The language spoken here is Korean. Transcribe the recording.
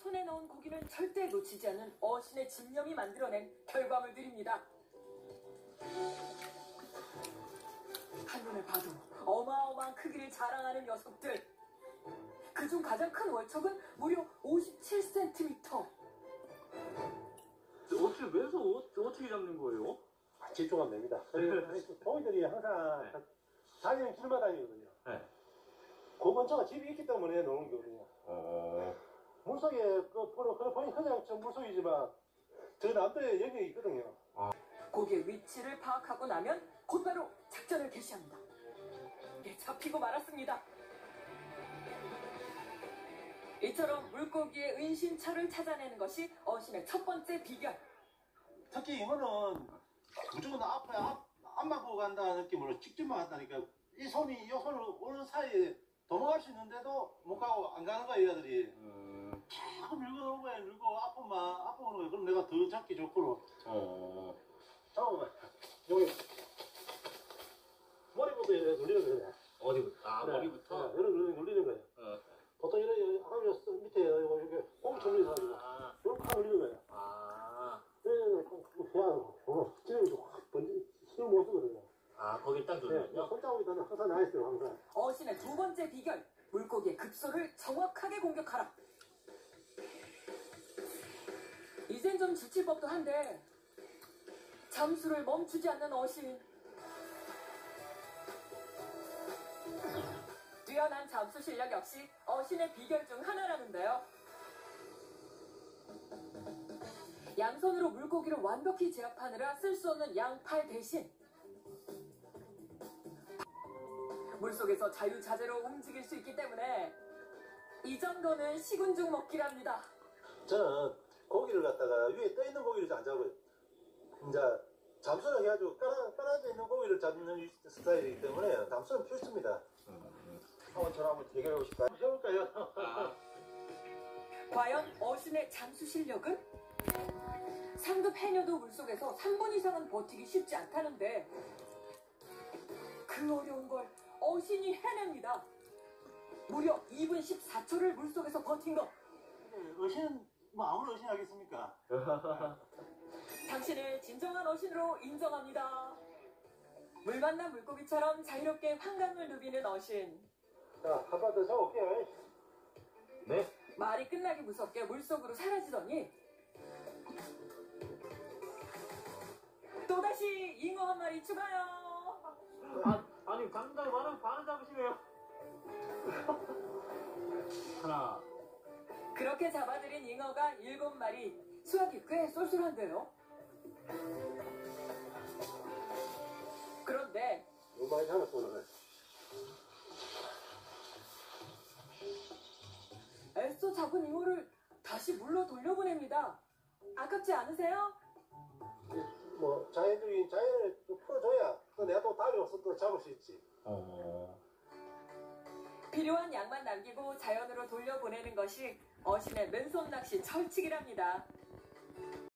손에 넣은 고기는 절대 놓치지 않는 어신의 집념이 만들어낸 결과물들입니다. 한눈에 봐도 어마어마한 크기를 자랑하는 녀석들. 그중 가장 큰 월척은 무려 57cm. 어떻게 매서 어떻게 잡는 거예요? 집중하면 됩니다. 고기들이 항상 다니는 길만 다니거든요. 네. 그 근처가 집이 있기 때문에 노는 거거든요. 물속에 그냥 저 물속이지만 저 남도에 영역이 있거든요. 고기의 위치를 파악하고 나면 곧바로 작전을 개시합니다. 예, 잡히고 말았습니다. 이처럼 물고기의 은신처를 찾아내는 것이 어신의 첫 번째 비결. 특히 이거는 무조건 앞만 보고 간다는 느낌으로 직진만 한다니까. 이 손을 오는 사이에 도망갈 수 있는데도 못 가고 안 가는 거야, 얘들이. 자꾸 밀고 오는 거야, 밀고 앞으로 오는 거야. 그럼 내가 더 잡기 좋고로. 잠깐만. 여기 머리부터 이렇게 눌리는 거예요. 어디부터? 그래. 머리부터? 이렇게 눌리는 거예요. 보통 이렇게 하면 밑에 이렇게 꽁치 눌리서 이렇게 확 눌리는 거예요. 그냥 찌르면 확 번지 힘을 못 쓰거든요. 거기 딱 누르면요? 손자국이 항상 나와 있어요, 항상. 어신의 두 번째 비결. 물고기의 급소를 정확하게 공격하라. 이젠 좀 지칠 법도 한데 잠수를 멈추지 않는 어신. 뛰어난 잠수 실력 역시 어신의 비결 중 하나라는데요. 양손으로 물고기를 완벽히 제압하느라 쓸 수 없는 양팔 대신 물속에서 자유자재로 움직일 수 있기 때문에 이 정도는 식은 죽 먹기랍니다. 저는 고기를 갖다가 위에 떠 있는 고기를 안 잡아요. 이제 잠수를 해가지고 깔아져 있는 고기를 잡는 스타일이기 때문에 잠수는 필수입니다. 저랑 한번 대결하고 싶어요. 해볼까요? 과연 어신의 잠수 실력은? 상급 해녀도 물속에서 3분 이상은 버티기 쉽지 않다는데 그 어려운 걸 어신이 해냅니다. 무려 2분 14초를 물속에서 버틴 것. 어신, 아무나 어신 하겠습니까? 당신을 진정한 어신으로 인정합니다. 물 만난 물고기처럼 자유롭게 환강을 누비는 어신. 자, 한 번 더 잡아올게요. 네? 말이 끝나기 무섭게 물속으로 사라지더니 또다시 잉어 한 마리 추가요. 아니 당장 많은 잡으시네요. 하나. 그렇게 잡아들인 잉어가 7마리. 수확이 꽤 쏠쏠한데요. 그런데 너무 많이 잡았어, 오늘. 애써 잡은 잉어를 다시 물로 돌려보냅니다. 아깝지 않으세요? 자연을 또 풀어줘야 또 내가 또 다음에 와서 또 잡을 수 있지. 필요한 양만 남기고 자연으로 돌려보내는 것이 어신의 맨손 낚시 철칙이랍니다.